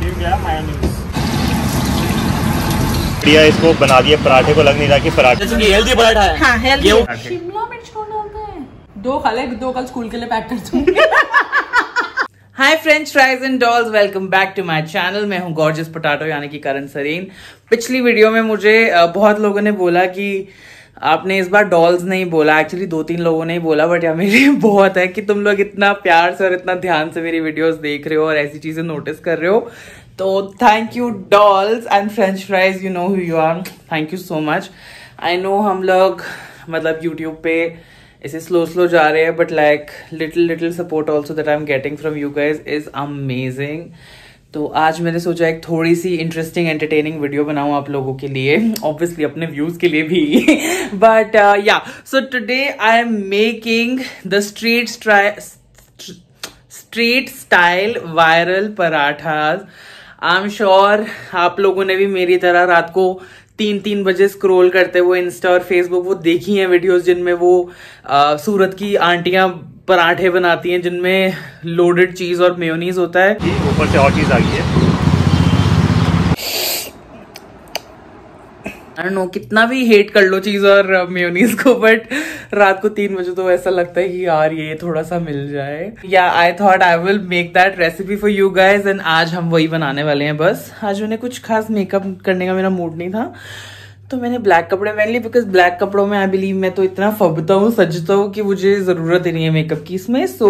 बढ़िया इसको बना दिया पराठे को, लग नहीं रहा कि पराठे हेल्दी पराठा है। हाँ, हेल्दी। शिमला मिर्च कौन डालता है? 2 खा ले, 2 कल स्कूल के लिए पैक कर दूंगी। Hi French fries and dolls, welcome back to my channel. मैं हूं गॉर्जियस पोटैटो यानी कि करण सरीन। पिछली वीडियो में मुझे बहुत लोगों ने बोला कि आपने इस बार डॉल्स नहीं बोला। एक्चुअली 2-3 लोगों ने ही बोला, बट यार मेरी बहुत है कि तुम लोग इतना प्यार से और इतना ध्यान से मेरी वीडियोस देख रहे हो और ऐसी चीजें नोटिस कर रहे हो। तो thank you dolls and French fries, you know who you are, thank you so much. I know हम लोग मतलब यूट्यूब पे इसे स्लो जा रहे हैं, but like little support also that I am getting from you guys is amazing. तो आज मैंने सोचा एक थोड़ी सी इंटरेस्टिंग एंटरटेनिंग वीडियो बनाऊं आप लोगों के लिए, ऑब्वियसली अपने व्यूज के लिए भी। But yeah so today I am making the street style viral parathas. I am sure आप लोगों ने भी मेरी तरह रात को 3 बजे स्क्रॉल करते हुए इंस्टा और फेसबुक वो देखी हैं वीडियोस जिनमें वो सूरत की आंटियां पराठे बनाती हैं जिनमें लोडेड चीज और मेयोनीज होता है, ऊपर से और चीज आ गई है। आई डोंट नो कितना भी हेट कर लो चीज और मेयोनीज को, बट रात को 3 बजे तो ऐसा लगता है कि यार ये थोड़ा सा मिल जाए। Yeah I thought I will make that recipe for you guys and आज हम वही बनाने वाले हैं। बस आज मैंने कुछ खास मेकअप करने का मेरा मूड नहीं था, तो मैंने ब्लैक कपड़े पहन लिए, बिकॉज ब्लैक कपड़ों में आई बिलीव मैं तो इतना फबता हूँ, सजता हूँ कि मुझे जरूरत ही नहीं है मेकअप की इसमें। सो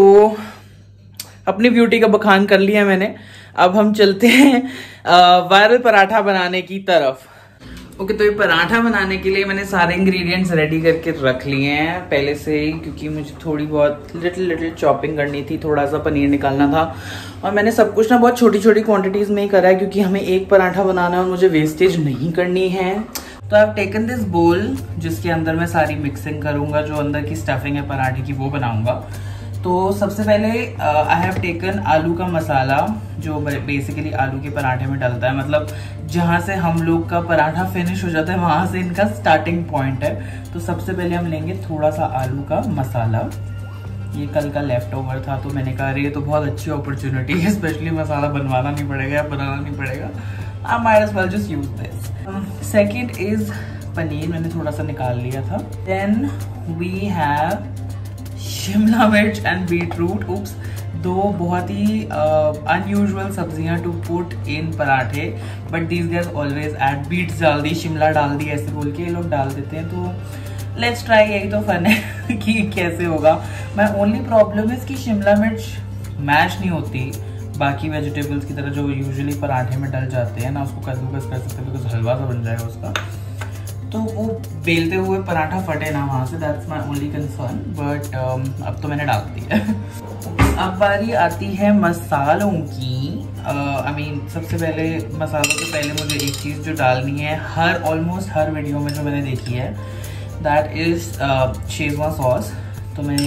अपनी ब्यूटी का बखान कर लिया मैंने। अब हम चलते हैं वायरल पराठा बनाने की तरफ। ओके, तो ये पराठा बनाने के लिए मैंने सारे इंग्रेडिएंट्स रेडी करके रख लिए हैं पहले से ही, क्योंकि मुझे थोड़ी बहुत लिटिल चॉपिंग करनी थी, थोड़ा सा पनीर निकालना था। और मैंने सब कुछ ना बहुत छोटी क्वांटिटीज में ही करा है, क्योंकि हमें एक पराठा बनाना है और मुझे वेस्टेज नहीं करनी है। तो आई हैव टेकन दिस बोल जिसके अंदर मैं सारी मिक्सिंग करूंगा, जो अंदर की स्टफिंग है पराठे की वो बनाऊंगा। तो सबसे पहले आई हैव टेकन आलू का मसाला, जो बेसिकली आलू के पराठे में डलता है, मतलब जहाँ से हम लोग का पराठा फिनिश हो जाता है वहां से इनका स्टार्टिंग पॉइंट है। तो सबसे पहले हम लेंगे थोड़ा सा आलू का मसाला। ये कल का लेफ्ट ओवर था, तो मैंने कहा ये तो बहुत अच्छी अपॉर्चुनिटी है, स्पेशली मसाला बनवाना नहीं पड़ेगा या बनाना नहीं पड़ेगा, I might as well just use this. Second is paneer, मैंने थोड़ा सा निकाल लिया था। Then we have शिमला मिर्च एंड बीटरूट। उप्स, 2 बहुत ही अनयूजुअल सब्जियां टू पुट इन पराठे, but these guys always add beets डाल दी, शिमला डाल दी, ऐसे बोल के ये लोग डाल देते हैं। तो लेट्स ट्राई, यही तो फन है कि कैसे होगा। माई ओनली प्रॉब्लम इज कि शिमला मिर्च मैश नहीं होती बाकी वेजिटेबल्स की तरह जो यूजुअली पराठे में डल जाते हैं ना, उसको कद्दूकस कर सकते हैं, बिकॉज हलवा सा बन जाएगा उसका, तो वो बेलते हुए पराठा फटे ना वहाँ से, that's my only concern. But अब तो मैंने डाल दी है। अब बारी आती है मसालों की। आई मीन सबसे पहले मसालों से पहले मुझे एक चीज़ जो डालनी है ऑलमोस्ट हर वीडियो में जो मैंने देखी है, दैट इज शेजवान सॉस। तो मैंने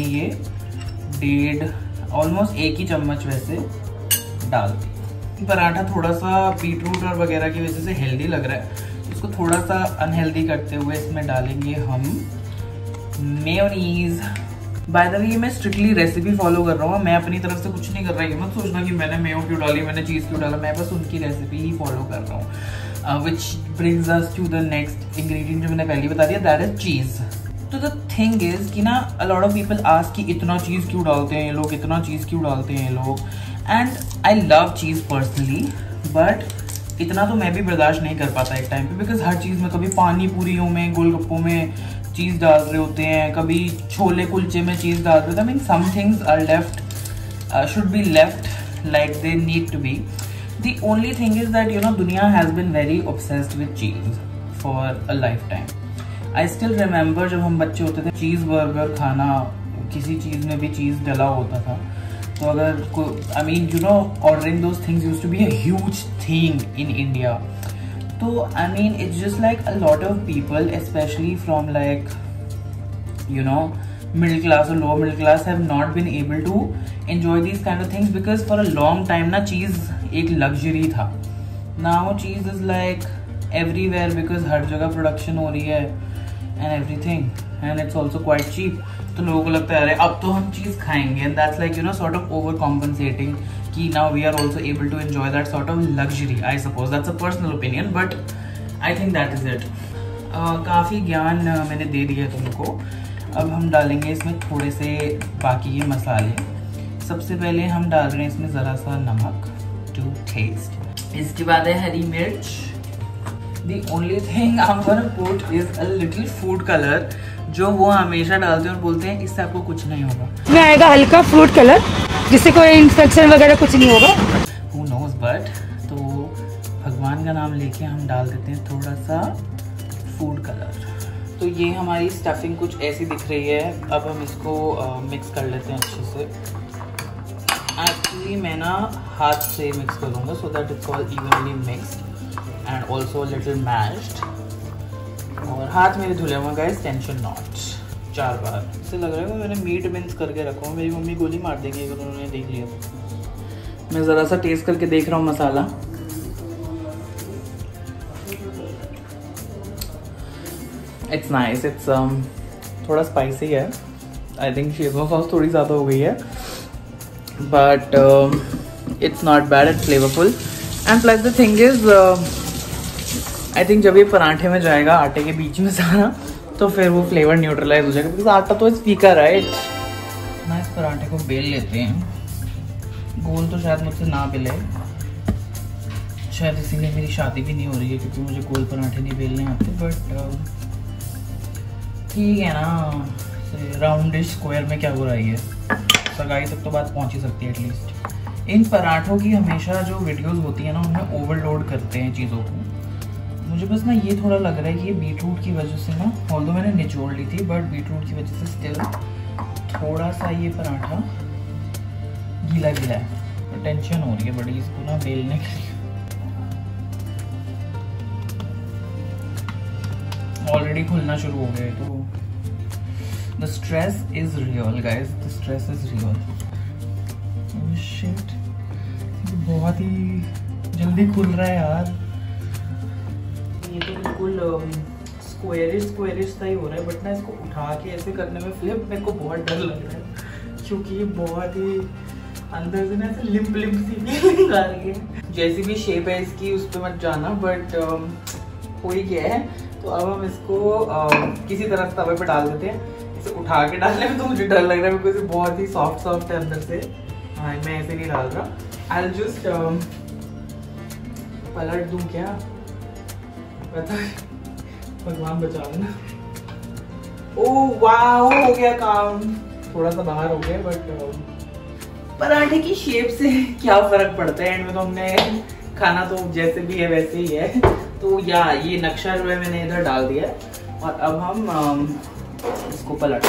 ये ऑलमोस्ट 1 ही चम्मच वैसे डाल दी। पराठा थोड़ा सा बीटरूट और वगैरह की वजह से हेल्दी लग रहा है, इसको थोड़ा सा अनहेल्दी करते हुए इसमें डालेंगे हम मेयोनीज। बाय द वे ये मैं स्ट्रिक्टली रेसिपी फॉलो कर रहा हूँ, मैं अपनी तरफ से कुछ नहीं कर रहा, ये मत सोचना कि मैंने मेयो क्यों डाली, मैंने चीज़ क्यों डाला, मैं बस उनकी रेसिपी ही फॉलो कर रहा हूँ। Which brings us to the next ingredient जो मैंने पहले बता दिया, दैट इज चीज़। तो द थिंग इज कि ना a lot of people ask कि इतना चीज़ क्यों डालते हैं ये लोग, इतना चीज़ क्यों डालते हैं ये लोग, and I love cheese personally, but इतना तो मैं भी बर्दाश्त नहीं कर पाता एक टाइम पे, बिकॉज हर चीज़ में कभी पानी पूरियों में, गोलगप्पों में चीज़ डाल रहे होते हैं, कभी छोले कुलचे में चीज़ डाल रहे होते हैं। I mean some things are left should be left like they need to be. The only thing is that you know दुनिया has been very obsessed with cheese for a lifetime. I still remember जब हम बच्चे होते थे, cheese burger खाना, किसी चीज़ में भी चीज़ डला होता था, तो अगर I mean you know ordering those things used to be a huge thing in India. तो I mean it's just like a lot of people specially from like you know middle class और lower middle class have not been able to enjoy these kind of things, because for a long time ना cheese एक luxury था। Now cheese is like everywhere, because हर जगह production हो रही है and everything, and it's also quite cheap. तो लोगों को लगता है अरे अब तो हम चीज़ खाएंगे, and that's like you know sort of overcompensating कि now we are also able to enjoy that sort of luxury. I suppose that's a personal opinion, but I think that is it. काफ़ी ज्ञान मैंने दे दिया तुमको। अब हम डालेंगे इसमें थोड़े से बाकी ये मसाले। सबसे पहले हम डाल रहे हैं इसमें ज़रा सा नमक टू टेस्ट। इसके बाद है हरी मिर्च। The only thing I'm gonna put is a little food color, जो वो हमेशा डालते हैं और बोलते हैं इससे आपको कुछ नहीं होगा। इसमें आएगा हल्का फ्रूट कलर, जिससे कोई इन्फेक्शन वगैरह कुछ नहीं होगा। Who knows, but तो भगवान का नाम लेके हम डाल देते हैं थोड़ा सा फूड कलर। तो ये हमारी स्टफिंग कुछ ऐसी दिख रही है। अब हम इसको मिक्स कर लेते हैं अच्छे से। एक्चुअली मैं ना हाथ से मिक्स करूँगा so that it's all evenly mixed and also little mashed. और हाथ मेरे धुले हुए गाइस, टेंशन नॉट। 4 बार इससे लग रहा है मैंने मीट मिन्स करके रखा हूँ। मेरी मम्मी गोली मार देंगे अगर उन्होंने देख लिया तो। मैं ज़रा सा टेस्ट करके देख रहा हूँ मसाला। इट्स नाइस, इट्स थोड़ा स्पाइसी है। आई थिंक शेजवान सॉस थोड़ी ज़्यादा हो गई है, but it's not bad, it's flavourful. And plus the thing is I think जब ये पराठे में जाएगा आटे के बीच में सारा, तो फिर वो फ्लेवर न्यूट्रलाइज हो जाएगा, बिकॉज आटा तो फीका, राइट। ना इस पराठे को बेल लेते हैं। गोल तो शायद मुझसे ना बेले, शायद इसीलिए मेरी शादी भी नहीं हो रही है, क्योंकि मुझे गोल पराठे नहीं बेलने आते। बट ठीक है ना, राउंडिश स्क्वायर में क्या बुराई है। सगाई तक तो बात पहुंच ही सकती है एटलीस्ट। इन पराठों की हमेशा जो वीडियोस होती है ना, उनमें ओवरलोड करते हैं चीज़ों को। मुझे बस ना ये थोड़ा लग रहा है कि ये बीटरूट की वजह से ना, ऑल्दो मैंने निचोड़ ली थी, बट बीटरूट की वजह से स्टिल थोड़ा सा ये पराठा गीला गीला है। टेंशन हो रही है बड़ी इसको ना बेलने के लिए। ऑलरेडी खुलना शुरू हो गए, तो the stress is real guys, the stress is real. Oh shit, बहुत ही जल्दी खुल रहा है यार। ये तो बिल्कुल स्क्वायरिश सा ही हो रहा है, बट ना इसको उठा के ऐसे करने में फ्लिप मेरे को बहुत डर लग रहा है, क्योंकि ये बहुत ही अंदर से ना ऐसे लिम्प सी फीलिंग आ रही है। जैसी भी शेप है इसकी उस पर मत जाना, बट हो ही गया है। तो अब हम इसको किसी तरह से तवे पे डाल देते हैं। इसे उठा के डालने में तो मुझे डर लग रहा है, बिकॉज बहुत ही सॉफ्ट है अंदर से। हाँ, मैं ऐसे नहीं डाल रहा। आई जस्ट पलट दूं क्या, पता भगवान बचा लेना। ओह वाओ, हो गया काम। थोड़ा सा बाहर हो गया, बट पराठे की शेप से क्या फर्क पड़ता है। एंड में तो हमने खाना तो जैसे भी है वैसे ही है। तो या ये नक्शा जो है मैंने इधर डाल दिया है, और अब हम इसको पलट।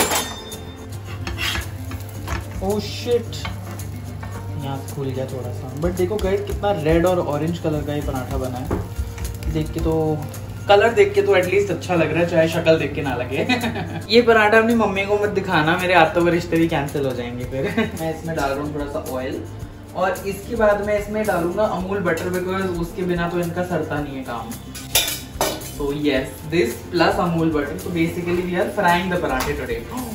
ओह शिट, यहाँ खुल गया थोड़ा सा। बट देखो गाइस, कितना रेड और ऑरेंज कलर का ये पराठा बना है। देख के तो, कलर देख के तो एटलीस्ट अच्छा लग रहा है, चाहे शक्ल देख के ना लगे। ये पराठा अपनी मम्मी को मत दिखाना, मेरे आते हुए रिश्ते भी कैंसिल हो जाएंगे फिर। मैं इसमें डाल रहा हूँ थोड़ा सा ऑयल, और इसके बाद मैं इसमें डालूंगा अमूल बटर, बिकॉज उसके बिना तो इनका सरता नहीं है काम। तो yes, this plus Amul butter. तो basically we are frying the पराठे टुडे।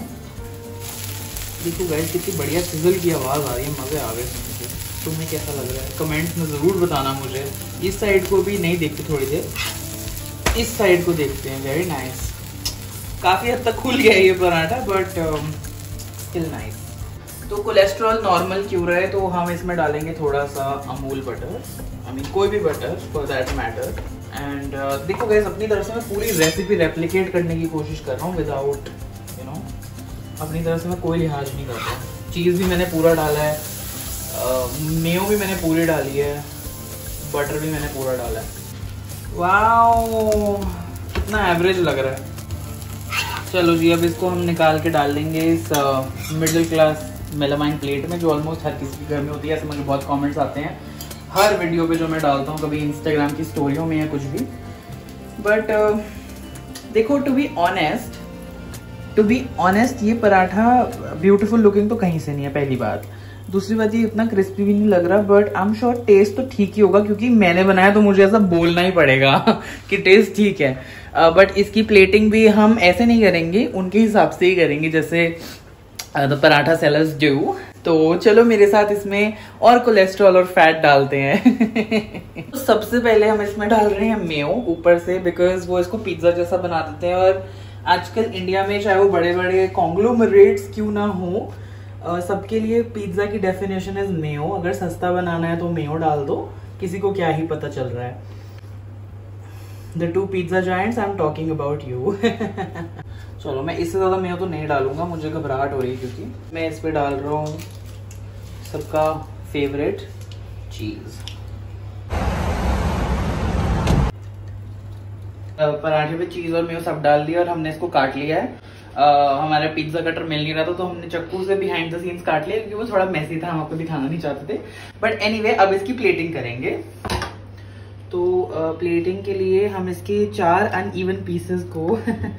देखो गाइस, कितनी बढ़िया सिजल की आवाज आ रही है, मजे आ गए सुन के। तुम्हें कैसा लग रहा है कमेंट्स में जरूर बताना मुझे। इस साइड को भी नहीं देखते, थोड़ी देर इस साइड को देखते हैं। वेरी नाइस, काफी हद तक खुल गया ये पराठा, बट स्टिल नाइस। तो कोलेस्ट्रॉल नॉर्मल क्यों रहे, तो हम इसमें डालेंगे थोड़ा सा अमूल बटर, आई मीन कोई भी butter for that matter. And देखो गाइस, अपनी तरफ से मैं पूरी रेसिपी रेप्लिकेट करने की कोशिश कर रहा हूँ विदाउट यू नो, अपनी तरफ से मैं कोई लिहाज नहीं करता। चीज़ भी मैंने पूरा डाला है, मेयो भी मैंने पूरी डाली है, बटर भी मैंने पूरा डाला है। वाओ, कितना एवरेज लग रहा है। चलो जी, अब इसको हम निकाल के डाल देंगे इस मिडिल क्लास मेलामाइन प्लेट में, जो ऑलमोस्ट हर किसी के घर में होती है। ऐसे मुझे बहुत कमेंट्स आते हैं हर वीडियो पे जो मैं डालता हूँ, कभी इंस्टाग्राम की स्टोरियों में या कुछ भी। बट देखो, टू बी ऑनेस्ट ये पराठा ब्यूटीफुल लुकिंग तो कहीं से नहीं है, पहली बात। दूसरी बात, ये इतना क्रिस्पी भी नहीं लग रहा, but I am sure taste तो ठीक ही होगा, क्योंकि मैंने बनाया तो मुझे ऐसा बोलना ही पड़ेगा कि टेस्ट ठीक है। बट इसकी प्लेटिंग भी हम ऐसे नहीं करेंगे, उनके हिसाब से ही करेंगे। जैसे द पराठा सेलर्स डू। तो चलो मेरे साथ इसमें और कोलेस्ट्रॉल और फैट डालते हैं। तो सबसे पहले हम इसमें डाल रहे हैं मेयो ऊपर से, बिकॉज वो इसको पिज्जा जैसा बना देते हैं। और आजकल इंडिया में चाहे वो बड़े बड़े कॉन्ग्लोमरेट्स क्यों ना हो, सबके लिए पिज्जा की डेफिनेशन इज मेयो। अगर सस्ता बनाना है तो मेयो डाल दो, किसी को क्या ही पता चल रहा है। The two pizza giants, I am talking about you. चलो मैं इससे ज्यादा मेयो तो नहीं डालूंगा, मुझे घबराहट हो रही है, क्योंकि मैं इस पे डाल रहा हूँ सबका फेवरेट चीज। पराठे पे चीज और मेयो सब डाल दिया और हमने इसको काट लिया है। हमारा पिज्जा कटर मिल नहीं रहा था, तो हमने चाकू से बिहाइंड द सीन्स काट लिया, क्योंकि वो थोड़ा मेसी था, हम आपको दिखाना नहीं चाहते थे। बट एनीवे, अब इसकी प्लेटिंग करेंगे। तो प्लेटिंग के लिए हम इसके 4 अनइवन पीसेस को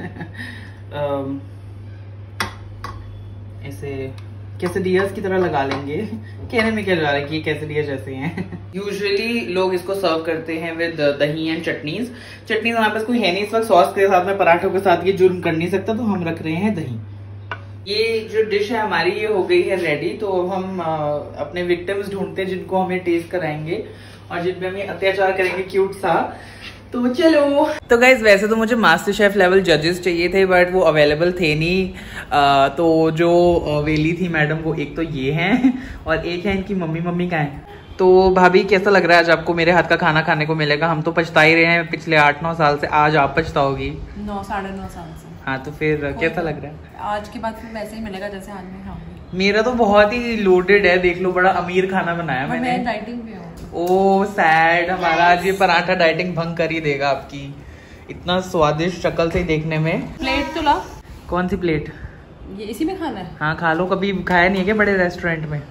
ऐसे कैसेडियास की तरह लगा लेंगे। कहने में क्या जा रहा है कि ये कैसेडिया जैसे हैं। यूजुअली लोग इसको सर्व करते हैं विद दही एंड चटनीज। चटनीज हमारे पास कोई है नहीं इस वक्त, सॉस के साथ में पराठों के साथ ये जुर्म कर नहीं सकता, तो हम रख रहे हैं दही। ये जो डिश है हमारी, ये हो गई है रेडी। तो अब हम अपने विक्टिम्स ढूंढते हैं जिनको हमें टेस्ट कराएंगे और जिन पे हमें अत्याचार करेंगे क्यूट सा। तो चलो। तो गाइज वैसे तो मुझे मास्टर शेफ लेवल जजेस चाहिए थे, बट वो अवेलेबल थे नहीं। तो जो वेली थी मैडम, वो एक तो ये हैं और एक है इनकी मम्मी का है। तो भाभी कैसा लग रहा है आज आपको मेरे हाथ का खाना खाने को मिलेगा? हम तो पछता ही रहे हैं पिछले 8-9 साल से, आज आप पछताओगी। 9 साढ़े 9 साल से। हाँ, तो फिर कैसा लग रहा है? आज के बाद फिर वैसे ही मिलेगा जैसे आज मैं खाऊंगी। मेरा तो बहुत ही लोडेड है, देख लो, बड़ा अमीर खाना बनाया मैंने। मैं डाइटिंग पे हूँ। ओ सैड, हमारा आज ये पराठा डाइटिंग भंग कर ही देगा आपकी। इतना स्वादिष्ट शक्ल से देखने में। प्लेट तो ला। कौन सी प्लेट? ये इसी में खाना है? हाँ खा लो। कभी खाया नहीं है क्या बड़े रेस्टोरेंट में?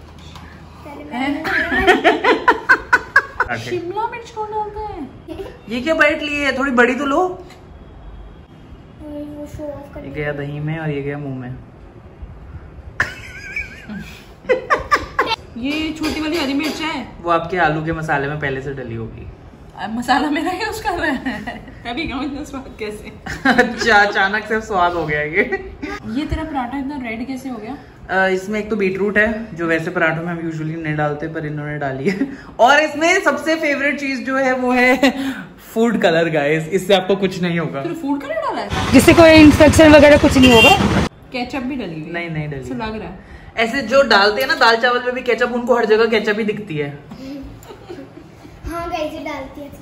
शिमला मिर्च कौन डालता है? ये क्या बाइट ली है? थोड़ी बड़ी तो लो। ये गया दही में और ये गया मुंह में। ये छोटी वाली हरी मिर्च है, वो आपके आलू के मसाले में पहले से डली होगी। मसाला मेरा यूज कर रहा है। अभी इतना स्वाद कैसे? अच्छा, अचानक से स्वाद हो गया ये तेरा पराठा इतना रेड कैसे हो गया? इसमें एक तो बीटरूट है, जो वैसे पराठों में हम यूजुअली नहीं डालते, पर इन्होंने डाली है। और इसमें सबसे फेवरेट चीज जो है वो है फूड कलर गाइस। इससे आपको कुछ नहीं होगा। फूड कलर डाला है जिससे कोई इंफेक्शन वगैरह कुछ नहीं होगा। केचप भी डली हुई? नहीं डली। लग रहा है ऐसे जो डालते हैं ना दाल चावल में भी केचप, उनको हर जगह केचप ही दिखती है। हाँ गाइस, डालती है।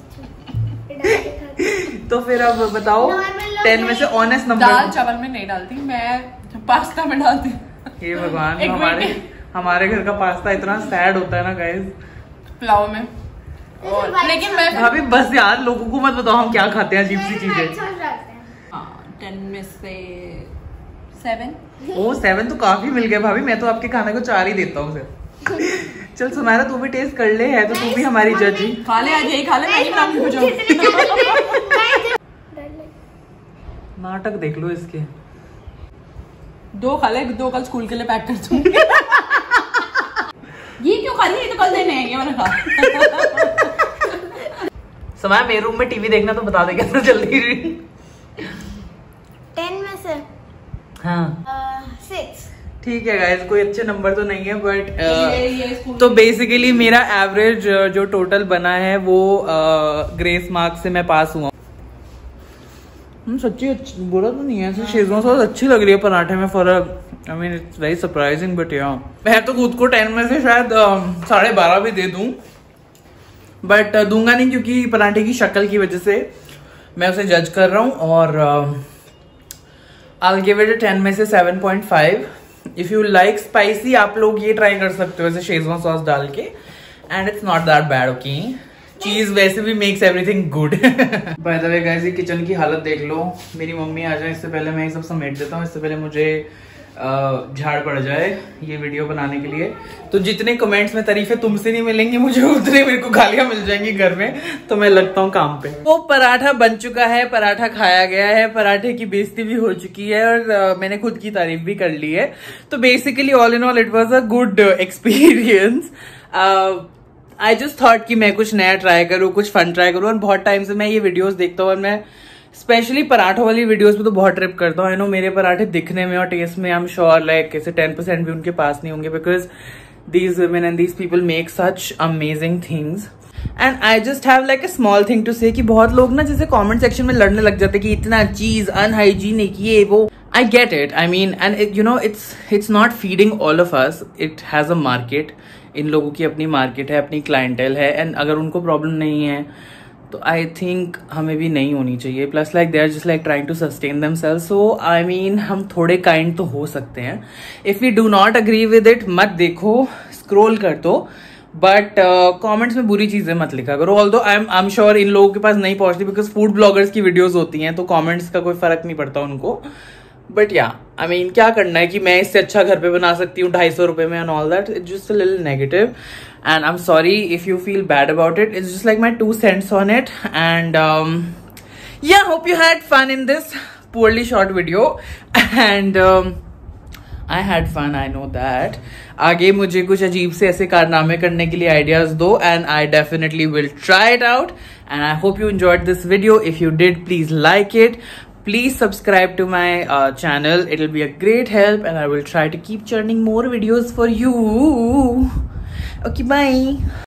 तो फिर अब बताओ 10 में से ऑनेस्ट नंबर। दाल चावल में नहीं डालती मैं, पास्ता में डालती हूँ। हे भगवान, हमारे घर का पास्ता इतना सैड होता है ना गाइस। पुलाव में। लेकिन मैं भाभी बस यार, लोगों को मत बताओ हम क्या खाते हैं अजीब सी चीजें। 10 में से 7। ओ 7 तो काफी मिल गया भाभी, मैं तो आपके खाने को 4 ही देता हूँ सिर्फ। चल सुनारा, तू भी टेस्ट कर ले, है तो तू भी हमारी जज ही। खा ले, आज यही खा ले, मैं ही बनाऊंगी कुछ। नाटक देख लो इसके। 2 खा ले, 2 कल स्कूल के लिए पैक कर दूंगी। ये क्यों खा रही है? ये तो कल देने हैं, ये मैंने खा। समय मेरे रूम में टीवी देखना तो बता दे कैसे जल्दी। 10 में से हाँ 6। ठीक है गाइस, कोई अच्छे नंबर तो नहीं है, बट तो बेसिकली मेरा एवरेज जो टोटल बना है वो ग्रेस मार्क्स से मैं पास हुआ। सच्ची बुरा तो नहीं है, ऐसे शेजवान सॉस अच्छी लग रही है पराठे में। फर्क, I mean it's very surprising, but या मैं तो खुद को 10 में से शायद 12.5 भी दे दूं, बट दूंगा नहीं, क्योंकि पराठे की शक्ल की वजह से मैं उसे जज कर रहा हूँ। और I'll give it a 10 में से 7.5। इफ यू लाइक स्पाइसी, आप लोग ये ट्राई कर सकते हो ऐसे शेजवान सॉस डाल के, and it's not that bad. Okay, cheese वैसे भी makes everything good. By the way guys, ये किचन की हालत देख लो। मेरी मम्मी आ जाए इससे पहले मैं ये सब समेट देता हूँ, इससे पहले मुझे झाड़ पड़ जाए ये वीडियो बनाने के लिए। तो जितने कमेंट्स में तारीफें तुमसे नहीं मिलेंगी मुझे, उतने मेरे को गालियां मिल जाएंगी घर में, तो मैं लगता हूँ काम पे। वो पराठा बन चुका है, पराठा खाया गया है, पराठे की बेइज्जती भी हो चुकी है, और मैंने खुद की तारीफ भी कर ली है। तो basically all in all it was a good experience. I just thought कि मैं कुछ नया ट्राई करूँ, कुछ फन ट्राई करूँ। और बहुत टाइम से मैं ये वीडियोस देखता हूँ और मैं स्पेशली पराठों वाली वीडियोस पे तो बहुत ट्रिप करता हूँ। आई नो मेरे पराठे दिखने में और टेस्ट में आई एम श्योर लाइक ऐसे 10% भी उनके पास नहीं होंगे, because these women and these people make such amazing things. And I just have like a small thing to say कि बहुत लोग ना जैसे comment section में लड़ने लग जाते कि इतना चीज unhygienic ये वो. I get it. I mean, and it, you know, it's not feeding all of us. It has a market. इन लोगों की अपनी market है, अपनी clientele है, and अगर उनको problem नहीं है तो आई थिंक हमें भी नहीं होनी चाहिए. Plus like they are just like trying to sustain themselves. So I mean हम थोड़े काइंड तो हो सकते हैं. If we do not agree with it मत देखो, स्क्रोल कर दो, बट कमेंट्स में बुरी चीजें मत लिखा करो. ऑल्दो आई एम श्योर इन लोगों के पास नहीं पहुंचती, बिकॉज फूड ब्लॉगर्स की वीडियोज होती हैं तो कॉमेंट्स का कोई फर्क नहीं पड़ता उनको. बट या आई मीन क्या करना है कि मैं इससे अच्छा घर पे बना सकती हूँ 250 रुपए में and all that. It's just a little negative and I'm sorry if you feel bad about it. It's just like my 2 cents on it. And yeah, hope you had fun in this poorly shot video. And I had fun, I know that. आगे मुझे कुछ अजीब से ऐसे कारनामे करने के लिए आइडियाज दो, and I definitely will try it out. And I hope you enjoyed this video. If you did, please like it. Please subscribe to my channel. It'll be a great help, and I will try to keep churning more videos for you. Okay, bye.